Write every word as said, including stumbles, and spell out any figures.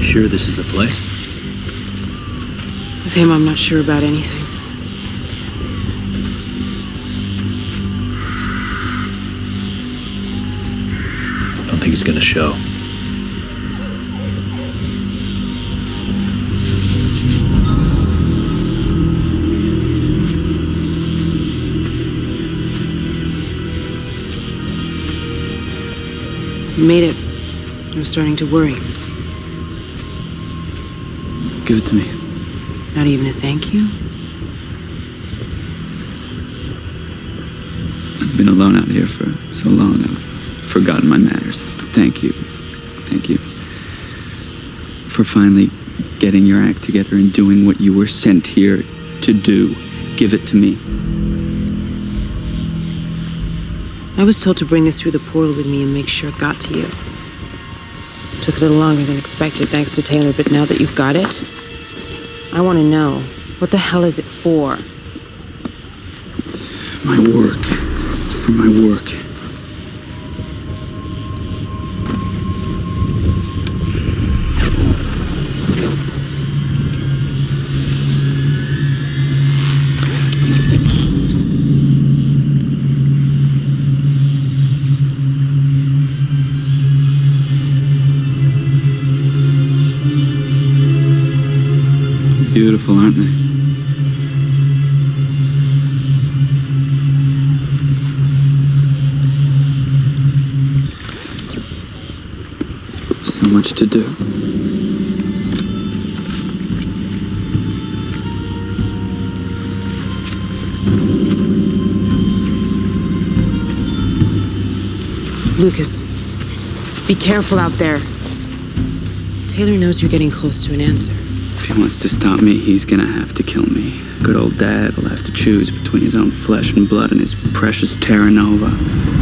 sure this is a play? With him, I'm not sure about anything. Don't think he's gonna show. You made it. I'm starting to worry. Give it to me. Not even a thank you? I've been alone out here for so long, I've forgotten my manners. Thank you. Thank you. For finally getting your act together and doing what you were sent here to do. Give it to me. I was told to bring this through the portal with me and make sure it got to you. Took a little longer than expected, thanks to Taylor, but now that you've got it, I want to know, what the hell is it for? My work. For my work. Beautiful, aren't they? So much to do. Lucas, be careful out there. Taylor knows you're getting close to an answer. If he wants to stop me, he's gonna have to kill me. Good old Dad will have to choose between his own flesh and blood and his precious Terra Nova.